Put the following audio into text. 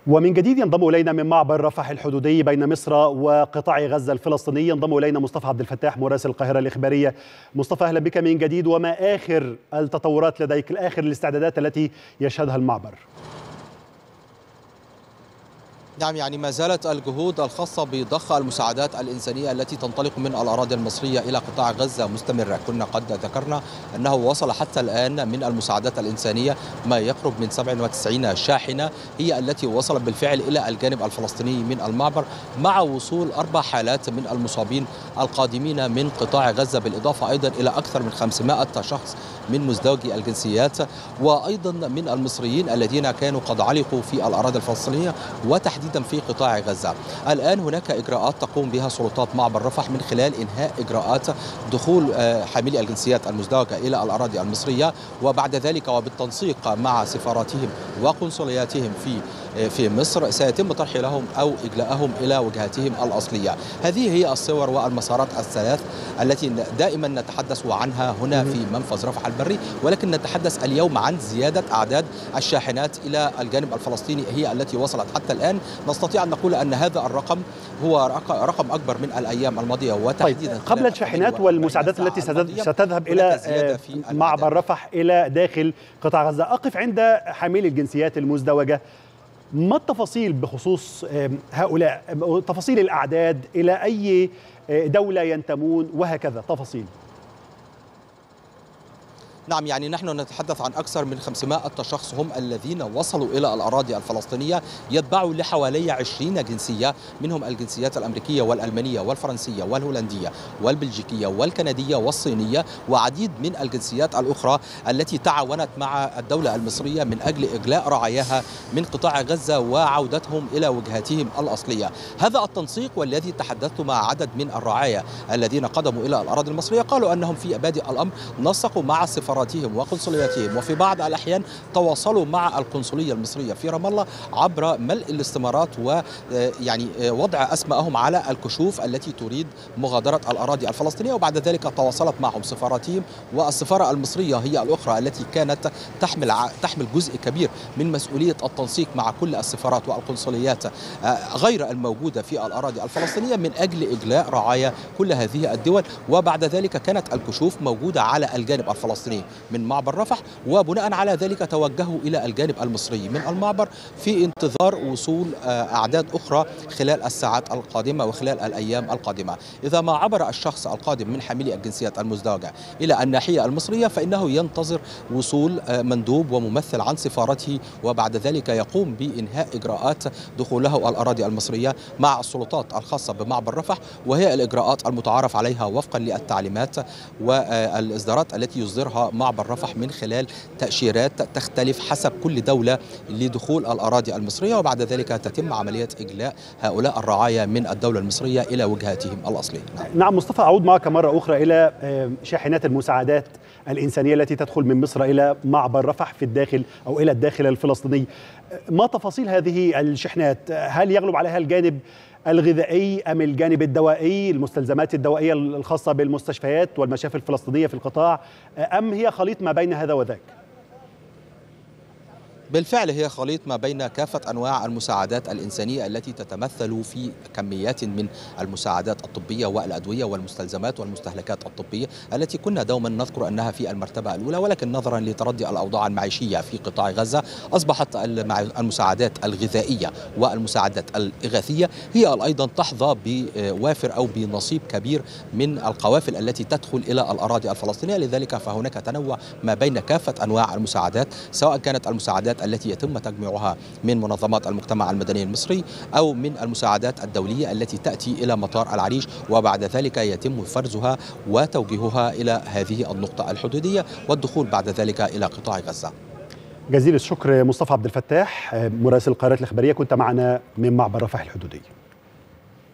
ومن جديد ينضم إلينا من معبر رفح الحدودي بين مصر وقطاع غزة الفلسطيني ينضم إلينا مصطفى عبد الفتاح مراسل القاهرة الإخبارية. مصطفى، أهلا بك من جديد، وما آخر التطورات لديك، آخر الاستعدادات التي يشهدها المعبر؟ نعم، يعني ما زالت الجهود الخاصة بضخ المساعدات الإنسانية التي تنطلق من الأراضي المصرية إلى قطاع غزة مستمرة. كنا قد ذكرنا أنه وصل حتى الآن من المساعدات الإنسانية ما يقرب من 97 شاحنة هي التي وصلت بالفعل إلى الجانب الفلسطيني من المعبر، مع وصول 4 حالات من المصابين القادمين من قطاع غزة، بالإضافة أيضا إلى أكثر من 500 شخص من مزدوجي الجنسيات، وأيضا من المصريين الذين كانوا قد علقوا في الأراضي الفلسطينية وتحديدا في قطاع غزة. الآن هناك إجراءات تقوم بها سلطات معبر رفح من خلال إنهاء إجراءات دخول حاملي الجنسيات المزدوجة إلى الأراضي المصرية، وبعد ذلك وبالتنسيق مع سفاراتهم وقنصلياتهم في مصر سيتم ترحيلهم أو إجلاءهم إلى وجهاتهم الأصلية. هذه هي الصور والمسارات الثلاث التي دائما نتحدث عنها هنا في منفذ رفح البري، ولكن نتحدث اليوم عن زيادة أعداد الشاحنات إلى الجانب الفلسطيني هي التي وصلت حتى الآن. نستطيع أن نقول أن هذا الرقم هو رقم أكبر من الأيام الماضية، وتحديدا قبل الشاحنات والمساعدات التي ستذهب إلى معبر رفح إلى داخل قطاع غزة، أقف عند حاملي الجنسيات المزدوجة. ما التفاصيل بخصوص هؤلاء؟ تفاصيل الأعداد، إلى أي دولة ينتمون، وهكذا تفاصيل. نعم، يعني نحن نتحدث عن أكثر من 500 شخص هم الذين وصلوا إلى الأراضي الفلسطينية، يتبعوا لحوالي 20 جنسية، منهم الجنسيات الأمريكية والألمانية والفرنسية والهولندية والبلجيكية والكندية والصينية، وعديد من الجنسيات الأخرى التي تعاونت مع الدولة المصرية من أجل إجلاء رعاياها من قطاع غزة وعودتهم إلى وجهاتهم الأصلية. هذا التنسيق والذي تحدثت مع عدد من الرعايا الذين قدموا إلى الأراضي المصرية، قالوا أنهم في بادئ الأمر نسقوا مع سفاراتهم وقنصلياتهم، وفي بعض الأحيان تواصلوا مع القنصلية المصرية في رام الله عبر ملء الاستمارات ويعني وضع أسمائهم على الكشوف التي تريد مغادرة الأراضي الفلسطينية، وبعد ذلك تواصلت معهم سفاراتهم. والسفارة المصرية هي الأخرى التي كانت تحمل جزء كبير من مسؤولية التنسيق مع كل السفارات والقنصليات غير الموجودة في الأراضي الفلسطينية من أجل إجلاء رعايا كل هذه الدول. وبعد ذلك كانت الكشوف موجودة على الجانب الفلسطيني من معبر رفح، وبناء على ذلك توجهوا إلى الجانب المصري من المعبر في انتظار وصول أعداد أخرى خلال الساعات القادمة وخلال الأيام القادمة. إذا ما عبر الشخص القادم من حاملي الجنسيات المزدوجة إلى الناحية المصرية فإنه ينتظر وصول مندوب وممثل عن سفارته، وبعد ذلك يقوم بإنهاء إجراءات دخوله الأراضي المصرية مع السلطات الخاصة بمعبر رفح، وهي الإجراءات المتعارف عليها وفقا للتعليمات والإصدارات التي يصدرها معبر رفح من خلال تأشيرات تختلف حسب كل دولة لدخول الأراضي المصرية، وبعد ذلك تتم عملية إجلاء هؤلاء الرعايا من الدولة المصرية إلى وجهاتهم الأصلية. نعم مصطفى، أعود معك مرة أخرى إلى شاحنات المساعدات الإنسانية التي تدخل من مصر إلى معبر رفح في الداخل أو إلى الداخل الفلسطيني. ما تفاصيل هذه الشحنات؟ هل يغلب عليها الجانب الغذائي أم الجانب الدوائي، المستلزمات الدوائية الخاصة بالمستشفيات والمشافي الفلسطينية في القطاع، أم هي خليط ما بين هذا وذاك؟ بالفعل هي خليط ما بين كافة أنواع المساعدات الإنسانية التي تتمثل في كميات من المساعدات الطبية والأدوية والمستلزمات والمستهلكات الطبية التي كنا دوما نذكر أنها في المرتبة الأولى، ولكن نظرا لتردي الأوضاع المعيشية في قطاع غزة أصبحت المساعدات الغذائية والمساعدات الإغاثية هي أيضا تحظى بوافر أو بنصيب كبير من القوافل التي تدخل إلى الأراضي الفلسطينية. لذلك فهناك تنوع ما بين كافة أنواع المساعدات، سواء كانت المساعدات التي يتم تجميعها من منظمات المجتمع المدني المصري أو من المساعدات الدولية التي تأتي إلى مطار العريش، وبعد ذلك يتم فرزها وتوجيهها إلى هذه النقطة الحدودية والدخول بعد ذلك إلى قطاع غزة. جزيل الشكر مصطفى عبد الفتاح مراسل القاهرة الإخبارية، كنت معنا من معبر رفح الحدودي.